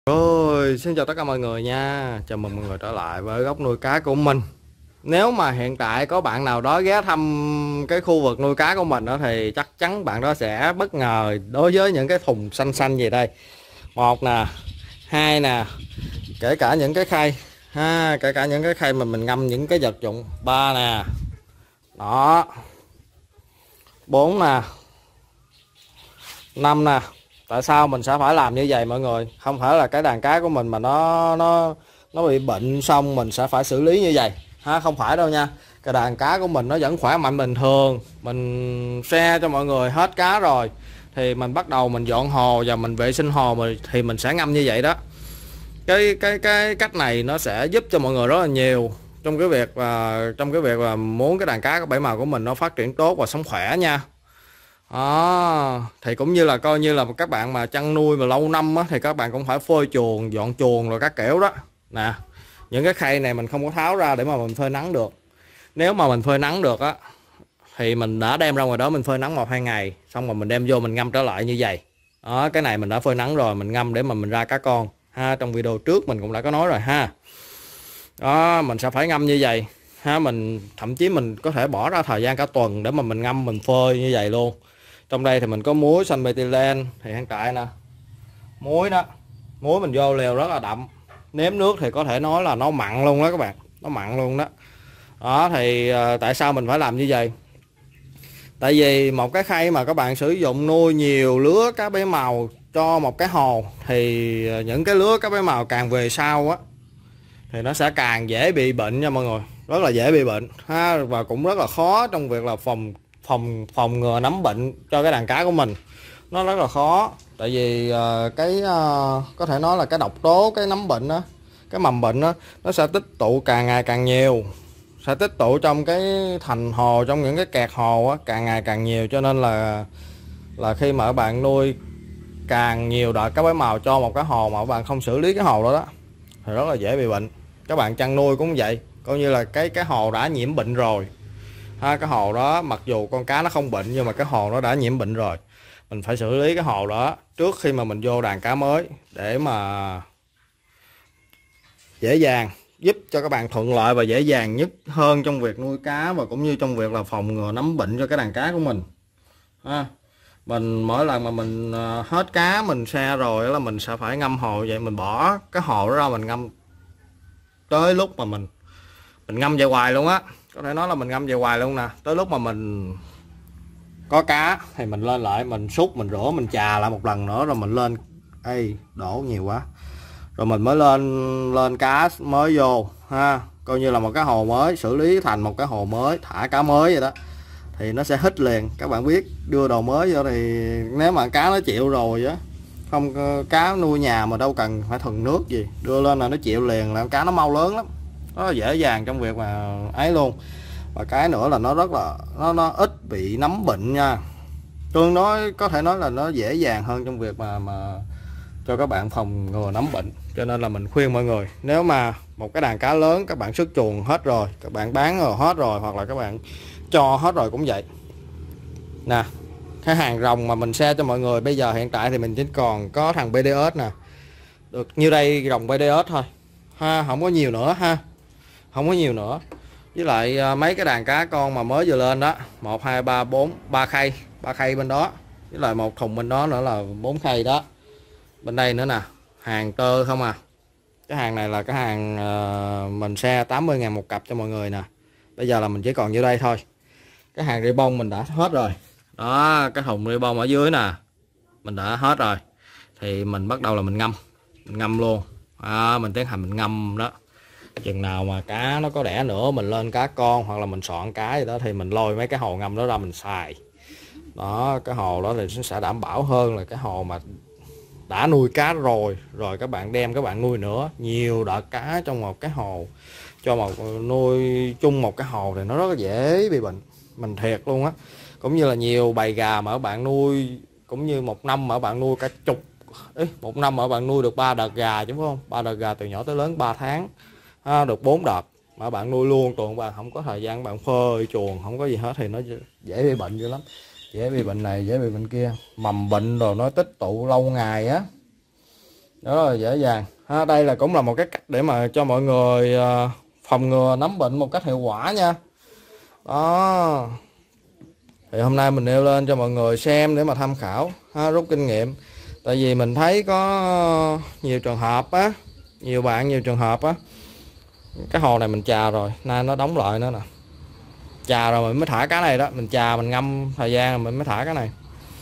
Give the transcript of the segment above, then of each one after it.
Rồi, xin chào tất cả mọi người nha. Chào mừng mọi người trở lại với góc nuôi cá của mình. Nếu mà hiện tại có bạn nào đó ghé thăm cái khu vực nuôi cá của mình đó thì chắc chắn bạn đó sẽ bất ngờ đối với những cái thùng xanh xanh gì đây. Một nè, hai nè, kể cả những cái khay ha, kể cả những cái khay mà mình ngâm những cái vật dụng. Ba nè. Đó. Bốn nè. Năm nè. Tại sao mình sẽ phải làm như vậy mọi người? Không phải là cái đàn cá của mình mà nó bị bệnh xong mình sẽ phải xử lý như vậy ha, không phải đâu nha. Cái đàn cá của mình nó vẫn khỏe mạnh bình thường, mình xe cho mọi người hết cá rồi thì mình bắt đầu mình dọn hồ và mình vệ sinh hồ thì mình sẽ ngâm như vậy đó. Cái cách này nó sẽ giúp cho mọi người rất là nhiều trong cái việc là muốn cái đàn cá có bảy màu của mình nó phát triển tốt và sống khỏe nha. Thì cũng như là coi như là các bạn mà chăn nuôi mà lâu năm á, thì các bạn cũng phải phơi chuồng, dọn chuồng rồi các kiểu đó nè. Những cái khay này mình không có tháo ra để mà mình phơi nắng được. Nếu mà mình phơi nắng được á thì mình đã đem ra ngoài đó mình phơi nắng 1-2 ngày, xong rồi mình đem vô mình ngâm trở lại như vậy đó. Cái này mình đã phơi nắng rồi, mình ngâm để mà mình ra cá con ha. Trong video trước mình cũng đã có nói rồi ha. Đó, mình sẽ phải ngâm như vậy ha. Mình thậm chí mình có thể bỏ ra thời gian cả tuần để mà mình ngâm mình phơi như vậy luôn. Trong đây thì mình có muối xanh methylene thì hiện tại nè, muối đó, muối mình vô liều rất là đậm, nếm nước thì có thể nói là nó mặn luôn đó các bạn, nó mặn luôn đó. Đó thì tại sao mình phải làm như vậy? Tại vì một cái khay mà các bạn sử dụng nuôi nhiều lứa cá bé màu cho một cái hồ thì những cái lứa cá bé màu càng về sau á thì nó sẽ càng dễ bị bệnh nha mọi người, rất là dễ bị bệnh ha, và cũng rất là khó trong việc là phòng ngừa nấm bệnh cho cái đàn cá của mình. Nó rất là khó, tại vì có thể nói là cái độc tố, cái nấm bệnh đó, cái mầm bệnh đó, nó sẽ tích tụ càng ngày càng nhiều, sẽ tích tụ trong cái thành hồ, trong những cái kẹt hồ á, càng ngày càng nhiều. Cho nên là khi mà các bạn nuôi càng nhiều đợt cá bé màu cho một cái hồ mà các bạn không xử lý cái hồ đó thì rất là dễ bị bệnh. Các bạn chăn nuôi cũng vậy, coi như là cái hồ đã nhiễm bệnh rồi ha. Cái hồ đó mặc dù con cá nó không bệnh nhưng mà cái hồ nó đã nhiễm bệnh rồi, mình phải xử lý cái hồ đó trước khi mà mình vô đàn cá mới để mà dễ dàng giúp cho các bạn thuận lợi và dễ dàng nhất hơn trong việc nuôi cá, và cũng như trong việc là phòng ngừa nấm bệnh cho cái đàn cá của mình ha. Mình mỗi lần mà mình hết cá mình xe rồi là mình sẽ phải ngâm hồ vậy, mình bỏ cái hồ đó ra mình ngâm tới lúc mà mình ngâm vậy hoài luôn á, có thể nói là mình ngâm vậy hoài luôn nè, tới lúc mà mình có cá thì mình lên lại mình xúc mình rửa mình chà lại một lần nữa rồi mình lên. Ê, đổ nhiều quá. Rồi mình mới lên cá mới vô ha, coi như là một cái hồ mới, xử lý thành một cái hồ mới, thả cá mới vậy đó thì nó sẽ hít liền. Các bạn biết đưa đồ mới vô thì nếu mà cá nó chịu rồi á, không, cá nuôi nhà mà đâu cần phải thuần nước gì, đưa lên là nó chịu liền, làm cá nó mau lớn lắm, nó dễ dàng trong việc mà ấy luôn. Và cái nữa là nó rất là nó ít bị nấm bệnh nha, tương đối có thể nói là nó dễ dàng hơn trong việc mà cho các bạn phòng ngừa nấm bệnh. Cho nên là mình khuyên mọi người, nếu mà một cái đàn cá lớn các bạn xuất chuồng hết rồi, các bạn bán rồi hết rồi, hoặc là các bạn cho hết rồi cũng vậy nè. Cái hàng rồng mà mình share cho mọi người bây giờ hiện tại thì mình chỉ còn có thằng BDS nè, được như đây rồng BDS thôi ha, không có nhiều nữa ha, không có nhiều nữa. Với lại mấy cái đàn cá con mà mới vừa lên đó, 1 2 3 4 3 khay bên đó, với lại một thùng bên đó nữa là 4 khay đó. Bên đây nữa nè, hàng tơ không à. Cái hàng này là cái hàng mình share 80.000 một cặp cho mọi người nè. Bây giờ là mình chỉ còn như đây thôi. Cái hàng ribbon mình đã hết rồi đó, cái thùng ribbon ở dưới nè mình đã hết rồi, thì mình bắt đầu là mình ngâm luôn mình tiến hành mình ngâm đó. Chừng nào mà cá nó có đẻ nữa, mình lên cá con hoặc là mình soạn cá gì đó thì mình lôi mấy cái hồ ngâm đó ra mình xài đó. Cái hồ đó thì nó sẽ đảm bảo hơn là cái hồ mà đã nuôi cá rồi các bạn đem các bạn nuôi nữa nhiều đợt cá trong một cái hồ, cho một nuôi chung một cái hồ thì nó rất là dễ bị bệnh, mình thiệt luôn á. Cũng như là nhiều bầy gà mà các bạn nuôi, cũng như một năm mà các bạn nuôi cả chục, một năm mà các bạn nuôi được 3 đợt gà chứ, phải không? 3 đợt gà từ nhỏ tới lớn 3 tháng được 4 đợt mà bạn nuôi luôn tuần, bạn không có thời gian bạn phơi chuồng không có gì hết thì nó dễ bị bệnh dữ lắm, dễ bị bệnh này dễ bị bệnh kia, mầm bệnh rồi nó tích tụ lâu ngày á đó là dễ dàng. Đây là cũng là một cái cách để mà cho mọi người phòng ngừa nấm bệnh một cách hiệu quả nha. Đó, thì hôm nay mình nêu lên cho mọi người xem để mà tham khảo, rút kinh nghiệm. Tại vì mình thấy có nhiều trường hợp á, nhiều trường hợp á, cái hồ này mình chà rồi, nay nó đóng lại nữa nè. Chà rồi mình mới thả cá này đó, mình chà mình ngâm thời gian rồi mình mới thả cái này.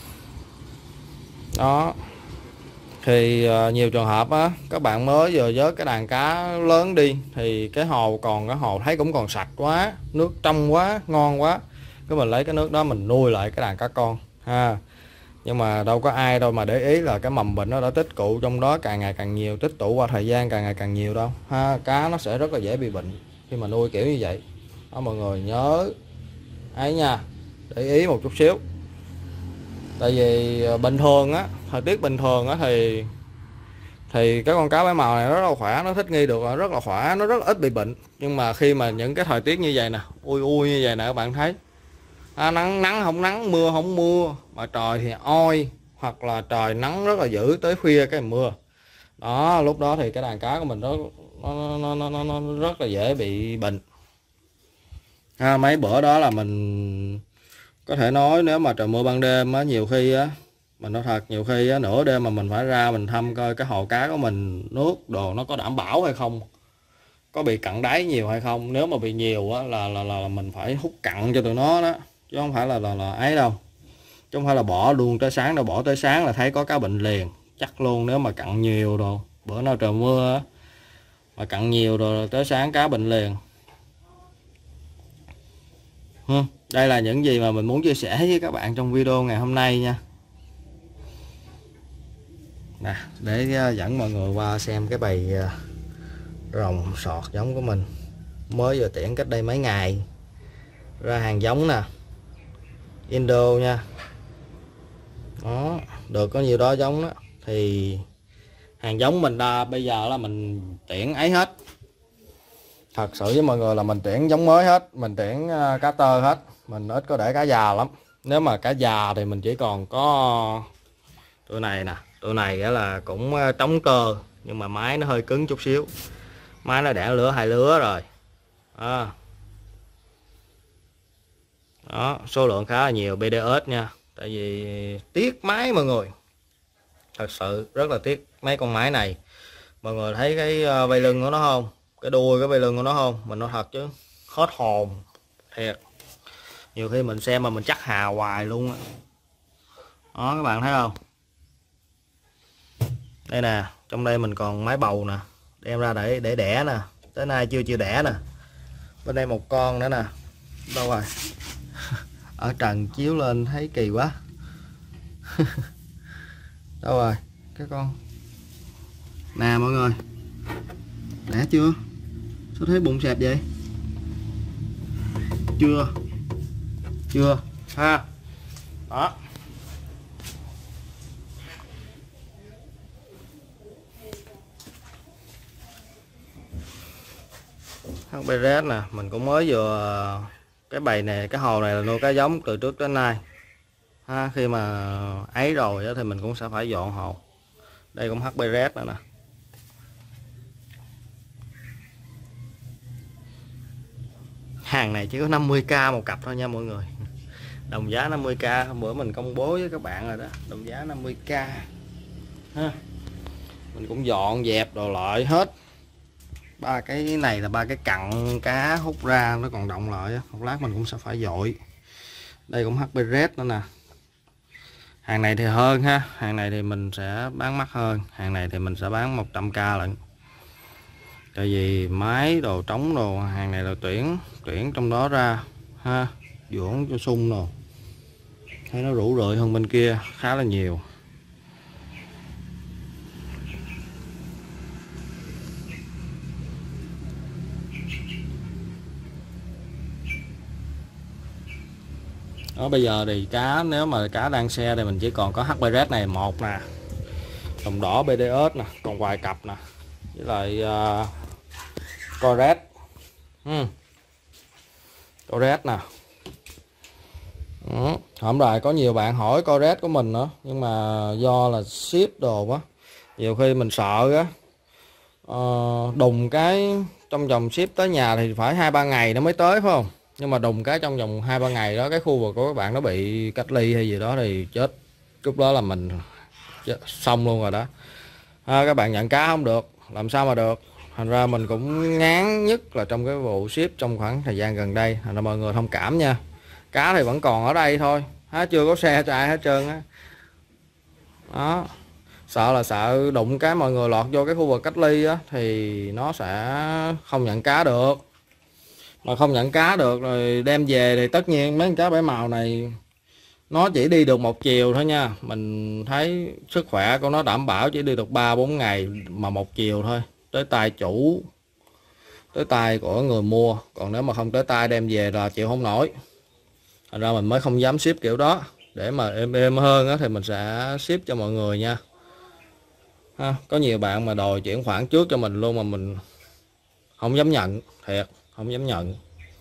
Đó. Thì nhiều trường hợp á, các bạn mới vừa vớt cái đàn cá lớn đi thì cái hồ thấy cũng còn sạch quá, nước trong quá, ngon quá. Cái mình lấy cái nước đó mình nuôi lại cái đàn cá con ha. Nhưng mà đâu có ai đâu mà để ý là cái mầm bệnh nó đã tích tụ trong đó càng ngày càng nhiều, tích tụ qua thời gian càng ngày càng nhiều đâu ha. Cá nó sẽ rất là dễ bị bệnh khi mà nuôi kiểu như vậy đó, mọi người nhớ ấy nha, để ý một chút xíu. Tại vì bình thường á, thời tiết bình thường á thì cái con cá bảy màu này nó rất là khỏe, nó thích nghi được rất là khỏe, nó rất là ít bị bệnh. Nhưng mà khi mà những cái thời tiết như vậy nè, ui như vậy nè các bạn thấy, nắng không nắng, mưa không mưa, mà trời thì oi, hoặc là trời nắng rất là dữ tới khuya cái mưa đó, lúc đó thì cái đàn cá của mình nó rất là dễ bị bệnh. Mấy bữa đó là mình có thể nói nếu mà trời mưa ban đêm á, nhiều khi á, mình nói thật, nhiều khi á, nửa đêm mà mình phải ra mình thăm coi cái hồ cá của mình nước đồ nó có đảm bảo hay không, có bị cặn đáy nhiều hay không. Nếu mà bị nhiều á là mình phải hút cặn cho tụi nó đó, chứ không phải là ấy đâu, chứ không phải là bỏ luôn tới sáng đâu. Bỏ tới sáng là thấy có cá bệnh liền chắc luôn. Nếu mà cặn nhiều rồi, bữa nào trời mưa á, mà cặn nhiều rồi tới sáng cá bệnh liền. Đây là những gì mà mình muốn chia sẻ với các bạn trong video ngày hôm nay nha. Nè, để dẫn mọi người qua xem cái bầy rồng sọt giống của mình mới vừa tiễn cách đây mấy ngày ra hàng giống nè, Indo nha. Đó, được có nhiều đó giống đó. Thì hàng giống mình bây giờ là mình tiễn ấy hết. Thật sự với mọi người là mình tiễn giống mới hết, mình tiễn cá tơ hết, mình ít có để cá già lắm. Nếu mà cá già thì mình chỉ còn có tụi này nè, tụi này là cũng trống cơ nhưng mà máy nó hơi cứng chút xíu, máy nó đẻ lứa 2 lứa rồi đó, số lượng khá là nhiều BDS nha. Tại vì tiếc máy mọi người, thật sự rất là tiếc mấy con máy này. Mọi người thấy cái vây lưng của nó không, cái đuôi cái vây lưng của nó không, mình nói thật chứ hết hồn thiệt. Nhiều khi mình xem mà mình chắc hà hoài luôn á. Đó các bạn thấy không, đây nè, trong đây mình còn máy bầu nè, đem ra để đẻ nè, tới nay chưa đẻ nè. Bên đây một con nữa nè, đâu rồi ở trần chiếu lên thấy kỳ quá. Đâu rồi cái con nè mọi người, đẻ chưa, sao thấy bụng xẹp vậy, chưa ha. Đó, HBRS nè, mình cũng mới vừa cái bầy này, cái hồ này là nuôi cá giống từ trước đến nay ha. Khi mà ấy rồi thì mình cũng sẽ phải dọn hồ. Đây cũng HBRS nữa nè. Hàng này chỉ có 50k một cặp thôi nha mọi người, đồng giá 50k. Hôm bữa mình công bố với các bạn rồi đó, đồng giá 50k ha. Mình cũng dọn dẹp đồ lại hết. Ba cái này là ba cái cặn cá hút ra nó còn động lại, một lát mình cũng sẽ phải dội. Đây cũng HBRS nữa nè. Hàng này thì hơn ha, hàng này thì mình sẽ bán mắc hơn, hàng này thì mình sẽ bán 100k lận. Tại vì máy đồ trống đồ, hàng này là tuyển trong đó ra ha, dưỡng cho sung rồi. Thấy nó rủ rượi hơn bên kia khá là nhiều. Đó, bây giờ thì cá, nếu mà cá đang xe thì mình chỉ còn có HBRS này một nè, đồng đỏ BDS nè, còn vài cặp nè, với lại Coret, Coret nè. Hôm rồi có nhiều bạn hỏi Coret của mình nữa, nhưng mà do là ship đồ quá Nhiều khi mình sợ á, đùng cái trong vòng ship tới nhà thì phải 2-3 ngày nó mới tới phải không, nhưng mà đùng cái trong vòng 2-3 ngày đó cái khu vực của các bạn nó bị cách ly hay gì đó thì chết, lúc đó là mình xong luôn rồi đó. Các bạn nhận cá không được làm sao mà được, thành ra mình cũng ngán nhất là trong cái vụ ship trong khoảng thời gian gần đây, thành ra mọi người thông cảm nha. Cá thì vẫn còn ở đây thôi, chưa có xe cho ai hết trơn á. Đó, sợ đụng cái mọi người lọt vô cái khu vực cách ly á thì nó sẽ không nhận cá được, mà không nhận cá được rồi đem về thì tất nhiên mấy con cá bảy màu này nó chỉ đi được một chiều thôi nha. Mình thấy sức khỏe của nó đảm bảo chỉ đi được 3-4 ngày mà một chiều thôi, tới tay chủ, tới tay của người mua, còn nếu mà không tới tay đem về là chịu không nổi. Thành ra mình mới không dám ship kiểu đó, để mà êm hơn á thì mình sẽ ship cho mọi người nha. Có nhiều bạn mà đòi chuyển khoản trước cho mình luôn mà mình không dám nhận, thiệt không dám nhận.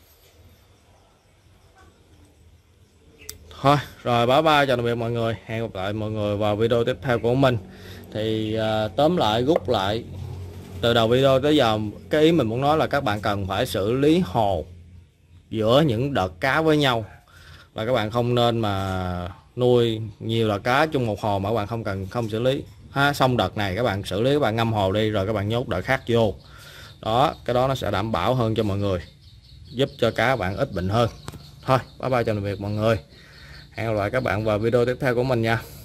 Thôi rồi, bye bye, chào tạm biệt mọi người, hẹn gặp lại mọi người vào video tiếp theo của mình. Thì tóm lại rút lại từ đầu video tới giờ, cái ý mình muốn nói là các bạn cần phải xử lý hồ giữa những đợt cá với nhau, là các bạn không nên mà nuôi nhiều là cá chung một hồ mà các bạn không xử lý. Xong đợt này các bạn xử lý, các bạn ngâm hồ đi rồi các bạn nhốt đợt khác vô đó, cái đó nó sẽ đảm bảo hơn cho mọi người, giúp cho cá bạn ít bệnh hơn. Thôi bye bye, chào tạm biệt mọi người, hẹn gặp lại các bạn vào video tiếp theo của mình nha.